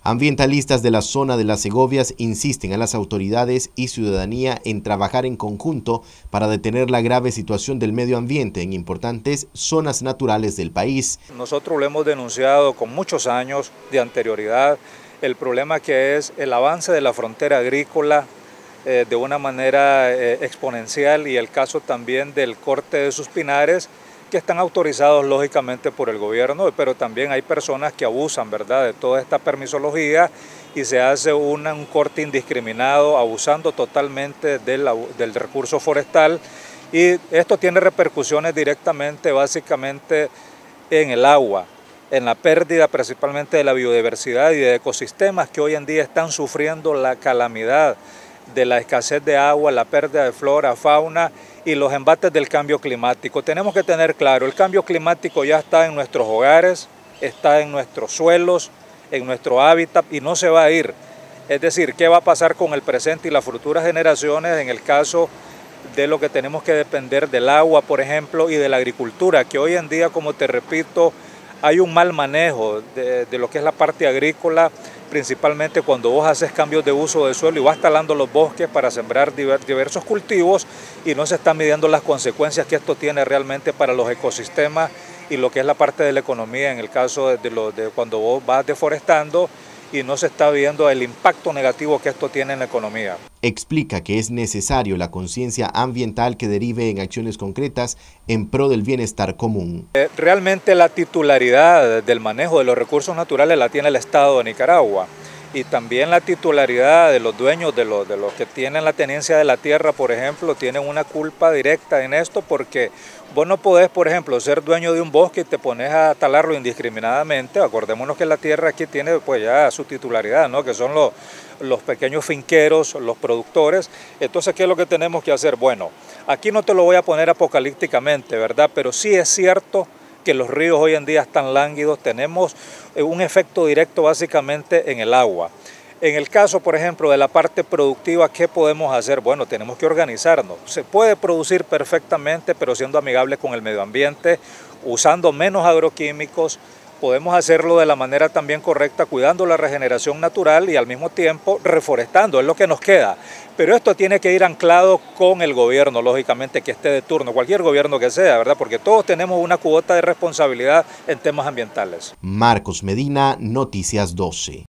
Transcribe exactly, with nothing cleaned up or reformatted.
Ambientalistas de la zona de las Segovias insisten a las autoridades y ciudadanía en trabajar en conjunto para detener la grave situación del medio ambiente en importantes zonas naturales del país. Nosotros lo hemos denunciado con muchos años de anterioridad, el problema que es el avance de la frontera agrícola eh, de una manera eh, exponencial y el caso también del corte de sus pinares, que están autorizados lógicamente por el gobierno, pero también hay personas que abusan, ¿verdad?, de toda esta permisología y se hace una, un corte indiscriminado, abusando totalmente del, del recurso forestal, y esto tiene repercusiones directamente, básicamente, en el agua, en la pérdida principalmente de la biodiversidad y de ecosistemas que hoy en día están sufriendo la calamidad de la escasez de agua, la pérdida de flora, fauna y los embates del cambio climático. Tenemos que tener claro, el cambio climático ya está en nuestros hogares, está en nuestros suelos, en nuestro hábitat y no se va a ir. Es decir, ¿qué va a pasar con el presente y las futuras generaciones en el caso de lo que tenemos que depender del agua, por ejemplo, y de la agricultura, que hoy en día, como te repito, hay un mal manejo de, de lo que es la parte agrícola, principalmente cuando vos haces cambios de uso de suelo y vas talando los bosques para sembrar diversos cultivos y no se están midiendo las consecuencias que esto tiene realmente para los ecosistemas y lo que es la parte de la economía en el caso de, de, lo, de cuando vos vas deforestando y no se está viendo el impacto negativo que esto tiene en la economía. Explica que es necesario la conciencia ambiental que derive en acciones concretas en pro del bienestar común. Realmente la titularidad del manejo de los recursos naturales la tiene el Estado de Nicaragua y también la titularidad de los dueños, de los, de los que tienen la tenencia de la tierra, por ejemplo, tienen una culpa directa en esto porque vos no podés, por ejemplo, ser dueño de un bosque y te pones a talarlo indiscriminadamente. Acordémonos que la tierra aquí tiene pues ya su titularidad, ¿no?, que son los, los pequeños finqueros, los productores. Entonces, ¿qué es lo que tenemos que hacer? Bueno, aquí no te lo voy a poner apocalípticamente, ¿verdad? Pero sí es cierto que los ríos hoy en día están lánguidos, tenemos un efecto directo básicamente en el agua. En el caso, por ejemplo, de la parte productiva, ¿qué podemos hacer? Bueno, tenemos que organizarnos. Se puede producir perfectamente, pero siendo amigable con el medio ambiente, usando menos agroquímicos. Podemos hacerlo de la manera también correcta, cuidando la regeneración natural y al mismo tiempo reforestando, es lo que nos queda. Pero esto tiene que ir anclado con el gobierno, lógicamente, que esté de turno, cualquier gobierno que sea, ¿verdad? Porque todos tenemos una cuota de responsabilidad en temas ambientales. Marcos Medina, Noticias doce.